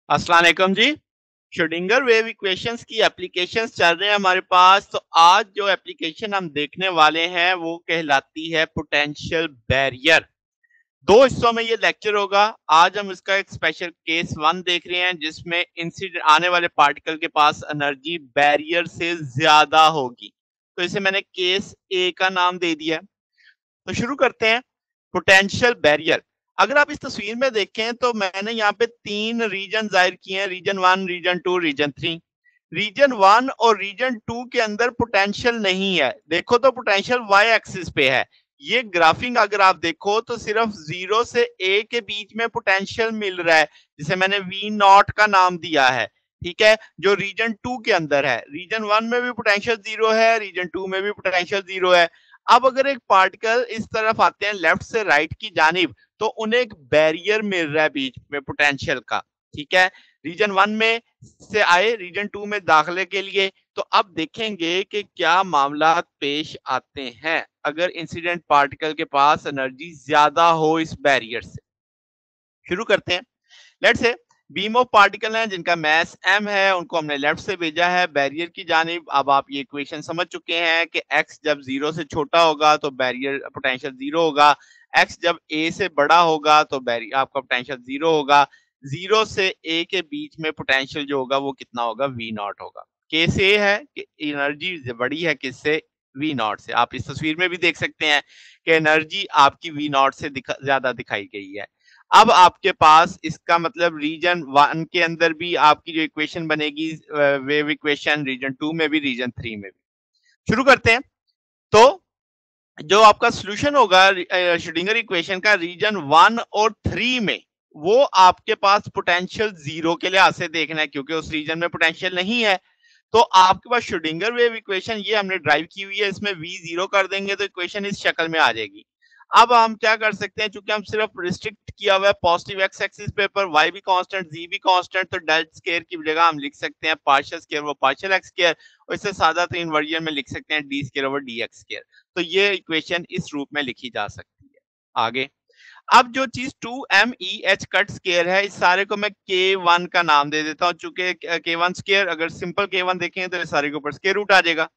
अस्सलाम वालेकुम जी। श्रोडिंगर वेव इक्वेशंस की एप्लीकेशंस चल रहे हैं हमारे पास। तो आज जो एप्लीकेशन हम देखने वाले हैं वो कहलाती है पोटेंशियल बैरियर। दो हिस्सों में ये लेक्चर होगा। आज हम इसका एक स्पेशल केस वन देख रहे हैं जिसमें इंसिडेंट आने वाले पार्टिकल के पास एनर्जी बैरियर से ज्यादा होगी। तो इसे मैंने केस ए का नाम दे दिया। तो शुरू करते हैं। पोटेंशियल बैरियर, अगर आप इस तस्वीर में देखें तो मैंने यहाँ पे तीन रीजन जाहिर किए हैं, reason one, reason two, reason three. Reason one और रीजन टू के अंदर पोटेंशियल नहीं है। देखो तो पोटेंशियल वाई एक्सिस पे है। ये ग्राफिंग अगर आप देखो तो सिर्फ 0 से ए के बीच में पोटेंशियल मिल रहा है, जिसे मैंने वी नॉट का नाम दिया है। ठीक है, जो रीजन टू के अंदर है। रीजन वन में भी पोटेंशियल 0 है, रीजन टू में भी पोटेंशियल 0 है। अब अगर एक पार्टिकल इस तरफ आते हैं लेफ्ट से राइट की जानिब, तो उन्हें एक बैरियर मिल रहा है बीच में पोटेंशियल का। ठीक है, रीजन वन में से आए रीजन टू में दाखिले के लिए। तो अब देखेंगे कि क्या मामला पेश आते हैं अगर इंसिडेंट पार्टिकल के पास एनर्जी ज्यादा हो इस बैरियर से। शुरू करते हैं। Let's say beam of particle हैं जिनका मैस m है, उनको हमने लेफ्ट से भेजा है बैरियर की जानिब। अब आप ये इक्वेशन समझ चुके हैं कि x जब 0 से छोटा होगा तो बैरियर पोटेंशियल 0 होगा, x जब a से बड़ा होगा तो बैरियर आपका पोटेंशियल 0 होगा। 0 से a के बीच में पोटेंशियल जो होगा वो कितना होगा, v नॉट होगा। केस ए है कि एनर्जी बड़ी है किससे, v नॉट से। आप इस तस्वीर में भी देख सकते हैं कि एनर्जी आपकी v नॉट से ज्यादा दिखाई गई है। अब आपके पास इसका मतलब रीजन वन के अंदर भी आपकी जो इक्वेशन बनेगी वेव इक्वेशन, रीजन टू में भी, रीजन थ्री में भी। शुरू करते हैं। तो जो आपका सोल्यूशन होगा श्रोडिंगर इक्वेशन का रीजन वन और थ्री में, वो आपके पास पोटेंशियल 0 के लिहाज से देखना है क्योंकि उस रीजन में पोटेंशियल नहीं है। तो आपके पास श्रोडिंगर वेव इक्वेशन ये हमने ड्राइव की हुई है, इसमें v0 कर देंगे तो इक्वेशन इस शक्ल में आ जाएगी। अब हम क्या कर सकते हैं, चूंकि हम सिर्फ रिस्ट्रिक्ट किया हुआ है पॉजिटिव एक्स एक्सिस पे पर, y भी कांस्टेंट, z भी कांस्टेंट, तो डेल स्क्वायर की जगह हम लिख सकते हैं पार्शियल स्क्वायर वो पार्शियल एक्स स्क्वायर, और इससे सादा तो इन्वर्जन में लिख सकते हैं D square over D X square. तो ये इक्वेशन इस रूप में लिखी जा सकती है। आगे अब जो चीज 2meh कट स्क्वायर है, इस सारे को मैं k1 का नाम दे देता हूं, चूंकि k1 स्क्वायर अगर सिंपल k1 देखें तो इस सारे के ऊपर स्क्वायर रूट आ जाएगा।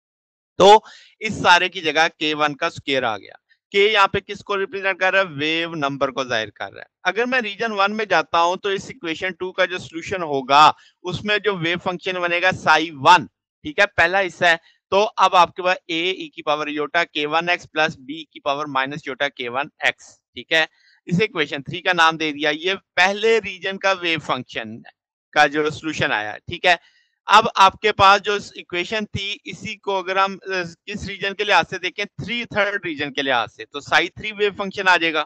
तो इस सारे की जगह k1 का स्क्वायर आ गया। k यहाँ पे किसको रिप्रेजेंट कर रहा है, वेव नंबर को जाहिर कर रहा है। अगर मैं रीजन वन में जाता हूं तो इस इक्वेशन टू का जो सोल्यूशन होगा उसमें जो वेव फंक्शन बनेगा साई1। ठीक है, पहला हिस्सा है। तो अब आपके पास a e की power iota k1x plus b की पावर माइनस योटा k1x। ठीक है, इसे इक्वेशन थ्री का नाम दे दिया। ये पहले रीजन का वेव फंक्शन का जो सोल्यूशन आया। ठीक है, अब आपके पास जो इक्वेशन थी इसी को अगर हम किस रीजन के लिहाज से देखें, थर्ड रीजन के लिहाज से, तो साई थ्री वेव फंक्शन आ जाएगा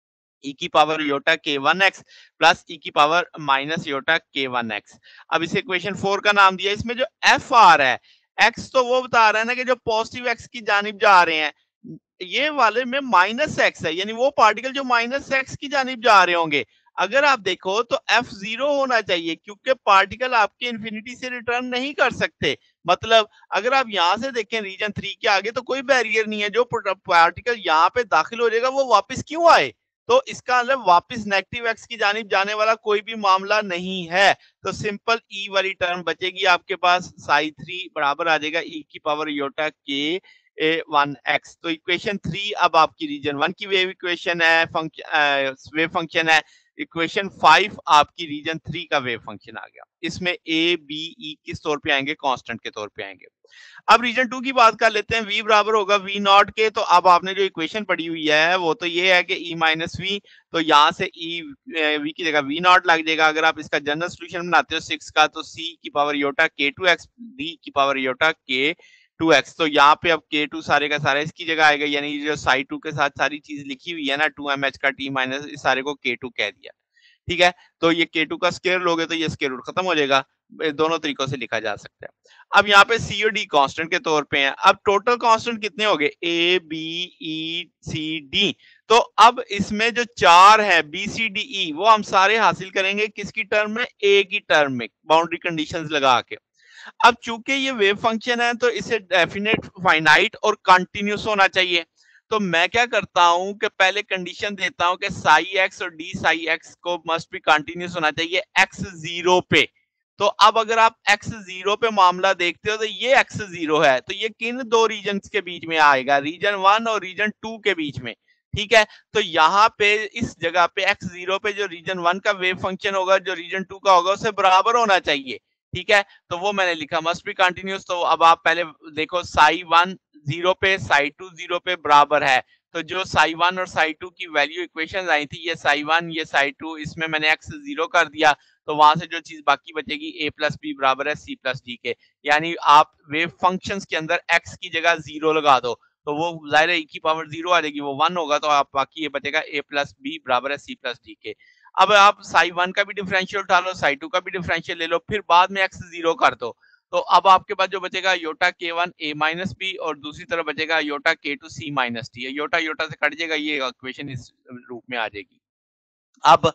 e की power iota k1x plus e की पावर माइनस योटा k1x। अब इसे इक्वेशन फोर का नाम दिया। इसमें जो f आ रहा है, x तो वो बता रहा है ना कि जो पॉजिटिव x की जानिब जा रहे हैं, ये वाले में माइनस x है, यानी वो पार्टिकल जो माइनस x की जानिब जा रहे होंगे। अगर आप देखो तो f0 होना चाहिए क्योंकि पार्टिकल आपके इंफिनिटी से रिटर्न नहीं कर सकते। मतलब अगर आप यहां से देखें रीजन थ्री के आगे तो कोई बैरियर नहीं है, जो पार्टिकल यहाँ पे दाखिल हो जाएगा वो वापस क्यों आए, तो इसका मतलब वापस नेगेटिव एक्स की जानिब जाने वाला कोई भी मामला नहीं है। तो सिंपल ई वाली टर्म बचेगी आपके पास, साई थ्री बराबर आ जाएगा ई की power iota K one X. तो इक्वेशन थ्री अब आपकी रीजन वन की वेव इक्वेशन है, वेव फंक्शन है। इक्वेशन फाइव आपकी रीजन थ्री का वेव फंक्शन आ गया। इसमें ए बी ई किस तौर पे आएंगे, कांस्टेंट के तौर पे आएंगे। अब रीजन टू की बात कर लेते हैं। v बराबर होगा v नॉट के। तो अब आपने जो इक्वेशन पढ़ी हुई है वो तो ये है कि e माइनस वी, तो यहाँ से e v की जगह v नॉट लग जाएगा। अगर आप इसका जनरल सोल्यूशन बनाते हो 6 का, तो c की पावर योटा k2x, d की पावर योटा k2x। तो यहाँ पे अब k2 सारे का सारा इसकी जगह आएगा, यानी जो साई टू के साथ सारी चीज लिखी हुई है ना, 2mh का t माइनस, इस सारे को k2 कह दिया। ठीक है, तो ये k2 का स्क्वायर लोगे तो ये स्क्वायर रूट खत्म हो जाएगा। दोनों तरीकों से लिखा जा सकता है। अब यहाँ पे सी और डी कांस्टेंट के तौर पे हैं। अब टोटल कांस्टेंट कितने हो गए, A B E C D. तो अब इसमें जो चार है बी सी डी ई, वो हम सारे हासिल करेंगे किसकी टर्म में, ए की टर्म में, बाउंड्री कंडीशंस लगा के। अब चूंकि ये वेव फंक्शन है तो इसे डेफिनेट, फाइनाइट और कंटिन्यूस होना चाहिए। तो मैं क्या करता हूँ कि पहले कंडीशन देता हूँ कि साई एक्स और डी साई एक्स को मस्ट बी कंटिन्यूस होना चाहिए एक्स 0 पे। तो अब अगर आप एक्स 0 पे मामला देखते हो तो ये एक्स 0 है, तो ये किन दो रीजन्स के बीच में आएगा? रीजन 1 और रीजन 2 के बीच में, ठीक है? तो यहाँ पे इस जगह पे एक्स 0 पे जो रीजन 1 का वेव फंक्शन होगा, जो रीजन 2 का होगा, उससे बराबर होना चाहिए, ठीक है? तो वो मैंने लिखा मस्ट बी कंटिन्यूस। तो अब आप पहले देखो साई 1 0 पे, साई 2 0 पे बराबर है। तो जो साई 1 और साई 2 की वैल्यू इक्वेशंस आई थी, ये साई 1 ये साई 2, इसमें मैंने एक्स 0 कर दिया, तो वहां से जो चीज बाकी बचेगी a प्लस बी बराबर है c प्लस डी के। यानी आप वेव फंक्शंस के अंदर x की जगह 0 लगा दो, तो वो जाहिर है e की पावर 0 आ जाएगी, वो 1 होगा, तो आप बाकी ये बचेगा a प्लस बी बराबर है c प्लस डी के। अब आप साई 1 का भी डिफरेंशियल उठा लो, साई 2 का भी डिफरेंशियल ले लो, फिर बाद में x 0 कर दो। तो अब आपके पास जो बचेगा Yotta k1 a minus B और दूसरी तरफ बचेगा योटा k2 c माइनस डी। योटा योटा से कट जाएगा, ये इक्वेशन इस रूप में आ जाएगी। अब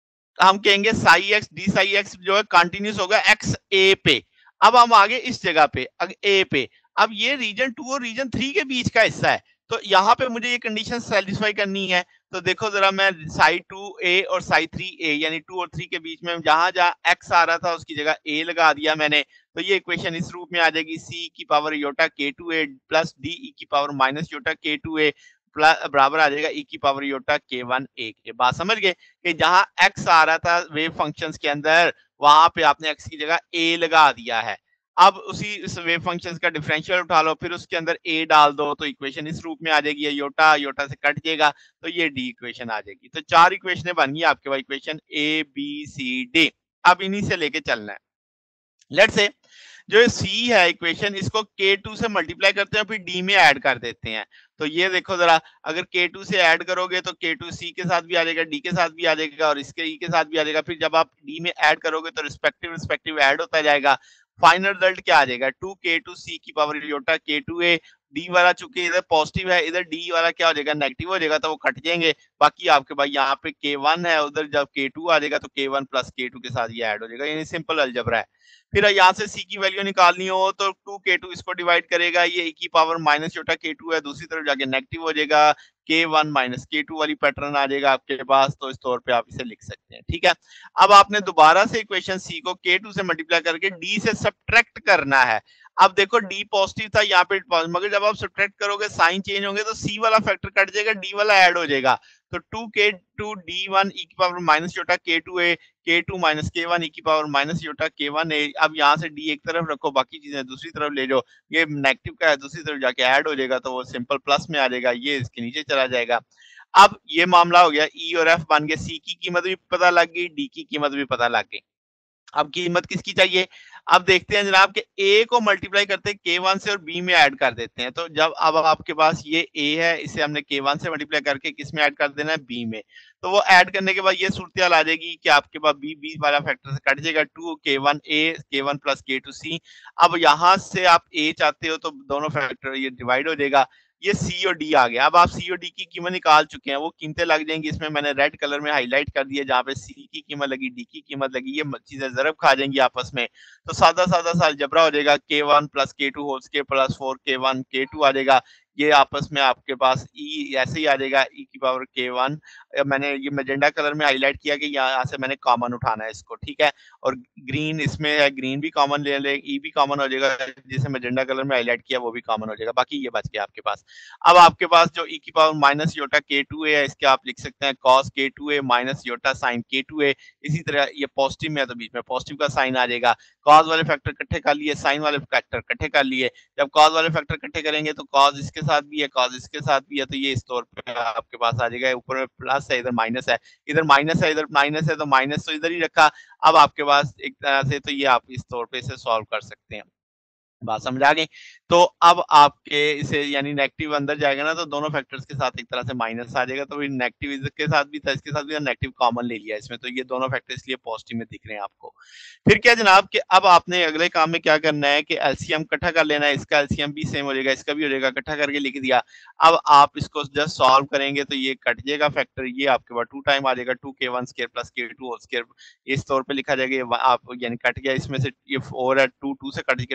हम कहेंगे psi X D psi X जो है कंटिन्यूस होगा एक्स ए पे। अब हम आगे इस जगह पे ए पे, अब ये रीजन 2 और रीजन 3 के बीच का हिस्सा है, तो यहाँ पे मुझे ये कंडीशन सेटिस्फाई करनी है। तो देखो जरा, मैं साई 2 ए और साई 3 ए यानी 2 और 3 के बीच में जहां जहां एक्स आ रहा था उसकी जगह ए लगा दिया मैंने, तो ये इक्वेशन इस रूप में आ जाएगी सी की power iota K two A plus D E की power minus iota K two A बराबर आ जाएगा ई की power iota K one A के। बात समझ गए कि जहां x आ रहा था वेव फंक्शंस के अंदर, वहां पे आपने x की जगह a लगा दिया है। अब उसी इस वेव फंक्शंस का डिफरेंशियल उठा लो, फिर उसके अंदर a डाल दो, तो इक्वेशन इस रूप में आ जाएगी, योटा योटा से कट जाएगा, तो ये d इक्वेशन आ जाएगी। तो 4 इक्वेशनें बन गई आपके पास, equation a b c d। अब इन्हीं से लेके चलना है। लेट्स से जो C है इक्वेशन, इसको K2 से मल्टीप्लाई करते हैं, फिर D में ऐड कर देते हैं। तो ये देखो जरा, अगर K2 से ऐड करोगे तो K2 C के साथ भी आ जाएगा, D के साथ भी आ जाएगा और इसके E के साथ भी आ जाएगा। फिर जब आप D में ऐड करोगे तो रिस्पेक्टिव ऐड होता जाएगा। फाइनल रिजल्ट क्या आ जाएगा? 2K2C की पावर योटा K2A। D वाला चूंकि इधर पॉजिटिव है, इधर D वाला क्या हो जाएगा? नेगेटिव हो जाएगा, तो वो कट जाएंगे। बाकी आपके पास यहाँ पे K1 है, उधर जब K2 आ जाएगा तो K1 प्लस K2 के साथ ये ऐड हो जाएगा। यानी सिंपल अलजबरा है। फिर यहाँ से C की वैल्यू निकालनी हो तो 2K2 इसको डिवाइड करेगा, ये e की पावर माइनस छोटा K2 है, दूसरी तरफ जाके नेगेटिव हो जाएगा, K1 माइनस K2 वाली पैटर्न आ जाएगा आपके पास। तो इस तौर पे आप इसे लिख सकते हैं, ठीक है। अब आपने दोबारा से इक्वेशन C को K2 से मल्टीप्लाई करके D से सब्ट्रैक्ट करना है। अब देखो D पॉजिटिव था यहाँ पे, मगर जब आप सब्ट्रैक्ट करोगे साइन चेंज होंगे तो C वाला फैक्टर कट जाएगा, D वाला ऐड हो जाएगा। तो 2K2 D1 e की पावर माइनस छोटा K2A, K2 minus K1 e की पावर माइनस योटा K1A। अब यहाँ से D एक तरफ रखो, बाकी चीजें दूसरी तरफ ले जाओ, ये नेगेटिव का है, दूसरी तरफ जाके ऐड हो जाएगा, तो वो सिंपल प्लस में आ जाएगा, ये इसके नीचे चला जाएगा। अब ये मामला हो गया, E और F बन गए, C की कीमत भी पता लग गई, D की कीमत भी पता लग गई। अब कीमत किसकी चाहिए? अब देखते हैं जनाब कि A को मल्टीप्लाई करते हैं K1 से और B में ऐड कर देते हैं। तो जब अब आपके पास ये A है, इसे हमने K1 से मल्टीप्लाई करके किस में ऐड कर देना है? B में। तो वो ऐड करने के बाद ये सूरत आ जाएगी कि आपके पास B वाला फैक्टर से कट जाएगा, 2K1A K1 प्लस K2C। अब यहाँ से आप A चाहते हो तो दोनों फैक्टर ये डिवाइड हो जाएगा, ये C और D आ गया। अब आप C और D की कीमत निकाल चुके हैं, वो कीमतें लग जाएंगी, इसमें मैंने रेड कलर में हाईलाइट कर दिया, जहाँ पे C की कीमत लगी, D की कीमत लगी, ये चीजें ज़रब खा जाएंगी आपस में। तो सादा सादा सा अलजबरा हो जाएगा, K1 plus K2 whole square plus 4K1 K2 आ जाएगा। ये आपस में आपके पास E ऐसे ही आ जाएगा, E की पावर K1। मैंने ये मैजेंडा कलर में हाईलाइट किया कि यहाँ से मैंने कॉमन उठाना है इसको, ठीक है। और ग्रीन इसमें है, ग्रीन भी कॉमन ले ले, E भी कॉमन हो जाएगा, जिसे मैजेंडा कलर में हाईलाइट किया वो भी कॉमन हो जाएगा, बाकी ये बच गया आपके पास। अब आपके पास जो E की पावर माइनस योटा K2A है, इसके आप लिख सकते हैं cos K2A minus Yotta sin K2A। इसी तरह ये पॉजिटिव में है तो बीच में पॉजिटिव का साइन आ जाएगा। cos वाले फैक्टर इकट्ठे कर लिए, sin वाले फैक्टर इकट्ठे कर लिए। जब cos वाले फैक्टर इकट्ठे करेंगे तो cos इसके साथ भी है, cos इसके साथ भी है, तो ये इस तौर पे आपके पास आ जाएगा। ऊपर में प्लस है, इधर माइनस है, इधर माइनस है, इधर माइनस है, तो माइनस तो इधर ही रखा। अब आपके पास एक तरह से तो ये आप इस तौर पे इसे सॉल्व कर सकते हैं। बात समझ आ गई? तो अब आपके इसे यानी नेगेटिव अंदर जाएगा ना, तो दोनों फैक्टर्स के साथ एक तरह से माइनस आ जाएगा, तो फिर नेगेटिव इसके साथ भी था, इसके साथ भी नेगेटिव कॉमन ले लिया इसमें, तो ये दोनों फैक्टर इसलिए पॉजिटिव में दिख रहे हैं आपको। फिर क्या जनाब कि अब आपने अगले काम में क्या करना है कि एलसीएम इकट्ठा कर लेना है, इसका एलसीएम भी सेम हो जाएगा, इसका भी हो जाएगा, इकट्ठा करके लिख दिया। अब आप इसको जस्ट सॉल्व करेंगे तो ये कट जाएगा फैक्टर, ये आपके पास 2 टाइम आ जाएगा, 2K1 square plus K2 whole square, इस तौर पे लिखा जाएगा। आप यानी कट गया, इसमें से ये 4 है, 2 से कट के 2 हो जाएगा,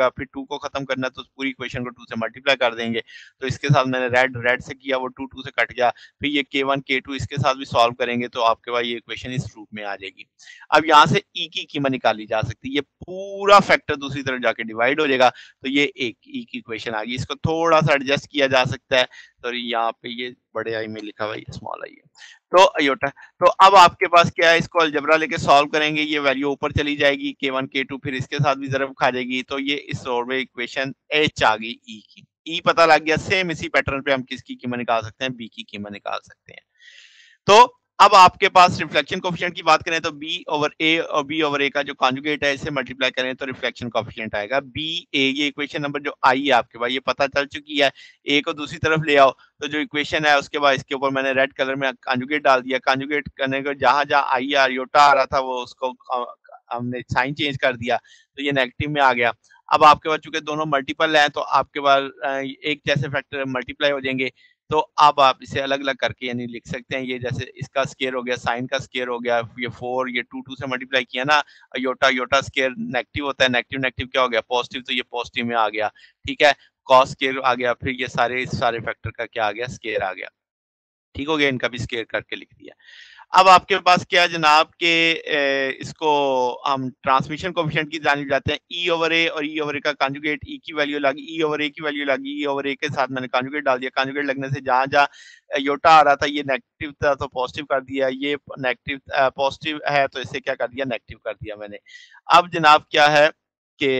जाएगा, फिर 2 को खत्म करना है तो पूरी इक्वेशन को 2 से मल्टीप्लाई कर देंगे। तो इसके साथ मैंने रेड से किया, वो 2 2 से कट गया। फिर ये K1 K2 इसके साथ भी सॉल्व करेंगे तो आपके पास ये इक्वेशन इस रूप में आ जाएगी। अब यहाँ से E की कीमत निकाली जा सकती है, ये पूरा फैक्टर दूसरी तरफ जाके डिवाइड हो जाएगा, तो ये एक E की इक्वेशन आ गई। इसको थोड़ा सा एडजस्ट किया जा सकता है, तो यहाँ पे ये बड़े आई में लिखा हुआ है, ये स्मॉल आई है, तो अयोटा। तो अब आपके पास क्या है, इसको अलजेब्रा लेके सॉल्व करेंगे, ये वैल्यू ऊपर चली जाएगी K1 K2, फिर इसके साथ भी ज़रब खा जाएगी, तो ये इस और में इक्वेशन H आ गई E की। E पता लग गया, सेम इसी पैटर्न पे हम किसकी कीमत निकाल सकते हैं, B की कीमत निकाल सकते हैं। तो अब आपके पास रिफ्लेक्शन कोएफिशिएंट की बात करें तो B ओवर A और B ओवर A का जो कॉन्जुगेट है, इसे मल्टीप्लाई करें तो रिफ्लेक्शन कोएफिशिएंट आएगा BA। ये इक्वेशन नंबर जो आई है आपके पास, ये पता चल चुकी है। A को दूसरी तरफ ले आओ, तो जो इक्वेशन है उसके बाद इसके ऊपर मैंने रेड कलर में कॉन्जुगेट डाल दिया। कॉन्जुगेट करने को जहां-जहां आई या आयोटा आ रहा था, वो उसको हमने साइन चेंज कर दिया, तो ये नेगेटिव में आ गया। अब आपके पास चूंकि दोनों मल्टीपल हैं, तो आपके पास एक जैसे फैक्टर मल्टीप्लाई हो जाएंगे। तो अब आप इसे अलग-अलग करके यानी लिख सकते हैं, ये जैसे इसका स्क्वायर हो गया, साइन का स्क्वायर हो गया, ये 4, ये 2 2 से मल्टीप्लाई किया ना, योटा स्क्वायर नेगेटिव होता है, नेगेटिव क्या हो गया, पॉजिटिव, तो ये पॉजिटिव में आ गया, ठीक है। कॉस स्क्वायर आ गया, फिर ये सारे फैक्टर का क्या आ गया, स्क्वायर आ गया, ठीक हो गया, इनका भी स्क्वायर करके लिख दिया। अब आपके पास क्या है जनाब के इसको हम ट्रांसमिशन कोएफिशिएंट की जानिब जाते हैं। E ओवर A और E ओवर A का कॉन्जुगेट, E की वैल्यू लगी, E ओवर A की वैल्यू लगी, E ओवर A के साथ मैंने कॉन्जुगेट डाल दिया। कॉन्जुगेट लगने से जहां-जहां योटा आ रहा था, ये नेगेटिव था तो पॉजिटिव कर दिया, ये नेगेटिव पॉजिटिव है तो इसे क्या कर दिया, नेगेटिव कर दिया मैंने। अब जनाब क्या है कि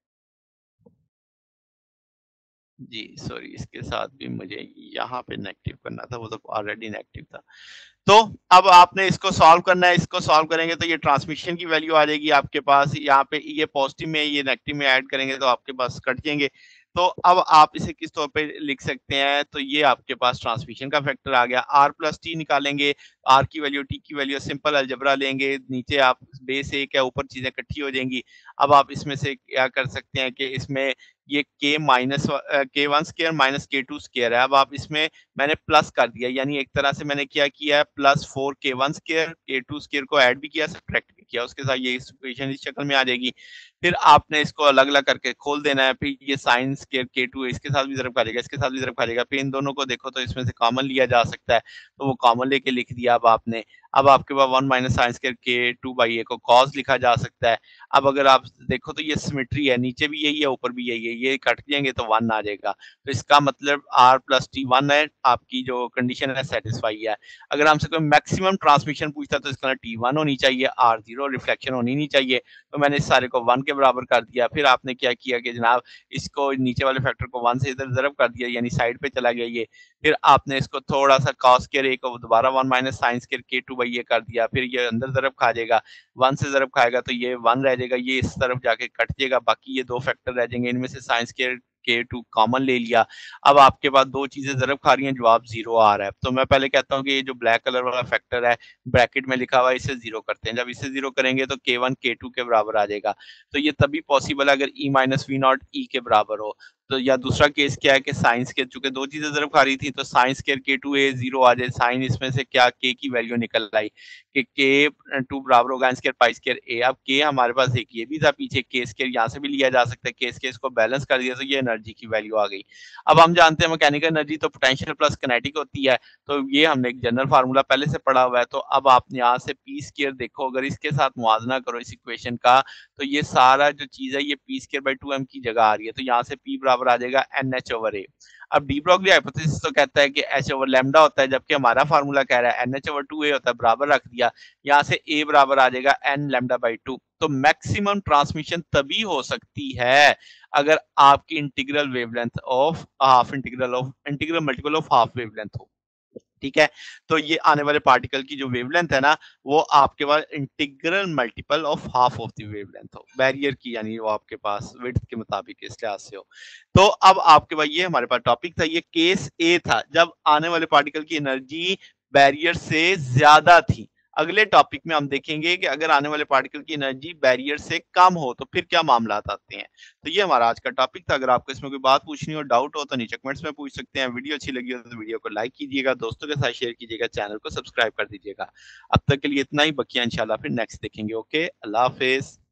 जी सॉरी, इसके साथ भी मुझे यहाँ पे नेगेटिव करना था, वो तो ऑलरेडी नेगेटिव था। तो अब आपने इसको सॉल्व करना है, इसको सॉल्व करेंगे तो ये ट्रांसमिशन की वैल्यू आ जाएगी आपके पास। यहाँ पे ये पॉजिटिव में, ये नेगेटिव में ऐड करेंगे तो आपके पास कट जाएंगे। तो अब आप इसे किस तौर पे लिख सकते हैं, तो ये आपके पास ट्रांसमिशन का फैक्टर आ गया। R प्लस टी निकालेंगे, R की वैल्यू, T की वैल्यू, सिंपल अलजेब्रा लेंगे, नीचे आप बेस एक है, ऊपर चीजें इकट्ठी हो जाएंगी। अब आप इसमें से क्या कर सकते हैं कि इसमें ये K1 square minus K2 square है। अब आप इसमें मैंने प्लस कर दिया, यानी एक तरह से मैंने क्या किया है, plus 4 K1 square K2 square को ऐड भी किया, सब्ट्रैक्ट भी किया, उसके साथ ये इक्वेशन इस शक्ल में आ जाएगी। फिर आपने इसको अलग-अलग करके खोल देना है, फिर ये साइन स्क्वायर K2 इसके साथ भी ज़रब खा जाएगा, इसके साथ भी ज़रब खा जाएगा। फिर इन दोनों को देखो तो इसमें से कॉमन लिया जा सकता है, तो वो कॉमन लेके लिख दिया अब आपने। अब आपके पास 1 माइनस साइन स्क्वायर K2/A को कॉस लिखा जा सकता है। अब अगर आप देखो तो ये सिमेट्री है, नीचे भी यही है, ऊपर भी यही है, ये कट जाएंगे तो 1 आ जाएगा। तो इसका मतलब R प्लस टी 1 है, आपकी जो कंडीशन है सेटिस्फाई है। अगर हमसे कोई मैक्सिमम ट्रांसमिशन पूछता है तो इसका T1 होनी चाहिए, R0 रिफ्लेक्शन होनी नहीं चाहिए। तो मैंने इस सारे को 1 के बराबर कर दिया। फिर आपने क्या किया कि जनाब इसको नीचे वाले फैक्टर को 1 से इधर ज़रब कर दिया, यानी साइड पे चला गया ये। फिर आपने इसको थोड़ा सा कॉस स्क्वायर A को दोबारा 1 माइनस साइन स्क्वायर K2/A कर दिया। फिर ये अंदर ज़रब खा जाएगा, 1 से ज़रब खाएगा तो ये 1 रह जाएगा, ये इस तरफ जाके कट जाएगा, बाकी ये 2 फैक्टर रह जाएंगे, इनमें से साइन स्क्वायर K2 कॉमन ले लिया। अब आपके पास 2 चीजें ज़रब खा रही हैं, जवाब 0 आ रहा है। तो मैं पहले कहता हूँ कि ये जो ब्लैक कलर वाला फैक्टर है, ब्रैकेट में लिखा हुआ है, इसे 0 करते हैं। जब इसे 0 करेंगे तो K1 K2 के बराबर आ जाएगा। तो ये तभी पॉसिबल है अगर E minus V naught E के बराबर हो। तो या दूसरा केस क्या है कि साइन स्क्वायर, चूंकि 2 चीजें ज़रब खा रही थी, तो साइन स्क्वायर K2A 0 आ जाए। साइन इसमें से क्या, K की वैल्यू निकल आई कि K2 बराबर होगा n square pi square A। अब K हमारे पास एक ये भी था पीछे, K स्क्वायर यहाँ से भी लिया जा सकता है, K स्क्वायर इसको बैलेंस कर दिया तो ये एनर्जी की वैल्यू आ गई। अब हम जानते हैं मैकेनिकल एनर्जी तो पोटेंशियल प्लस किनेटिक होती है, तो ये हमने एक जनरल फार्मूला पहले से पढ़ा हुआ है। तो अब आप यहाँ से पी स्क्वायर देखो, अगर इसके साथ मुआवजा करो इस इक्वेशन का, तो ये सारा जो चीज है ये पी स्क्वायर बाई 2m की जगह आ रही है, तो यहाँ से P बराबर आ जाएगा NH ओवर A। अब डी ब्रॉगली हाइपोथेसिस तो कहता है कि H ओवर लैम्डा होता है, जबकि हमारा फार्मूला कह रहा है NH ओवर 2A होता है, बराबर रख दिया, यहाँ से A बराबर आ जाएगा n लैम्डा बाई 2। तो मैक्सिमम ट्रांसमिशन तभी हो सकती है अगर आपकी integral wavelength of integral multiple of half wavelength हो, ठीक है। तो ये आने वाले पार्टिकल की जो वेवलेंथ है ना, वो आपके पास integral multiple of half of the wavelength हो, बैरियर की, यानी वो आपके पास विड्थ के मुताबिक इस लिहाज से हो। तो अब आपके पास ये हमारे पास टॉपिक था, ये केस ए था जब आने वाले पार्टिकल की एनर्जी बैरियर से ज्यादा थी। अगले टॉपिक में हम देखेंगे कि अगर आने वाले पार्टिकल की एनर्जी बैरियर से कम हो तो फिर क्या मामला आते हैं। तो ये हमारा आज का टॉपिक था। अगर आपको इसमें कोई बात पूछनी हो, डाउट हो, तो नीचे कमेंट्स में पूछ सकते हैं। वीडियो अच्छी लगी हो तो वीडियो को लाइक कीजिएगा, दोस्तों के साथ शेयर कीजिएगा, चैनल को सब्सक्राइब कर दीजिएगा। अब तक के लिए इतना ही, बकिया इंशाल्लाह फिर नेक्स्ट देखेंगे। ओके, अल्लाह हाफिज।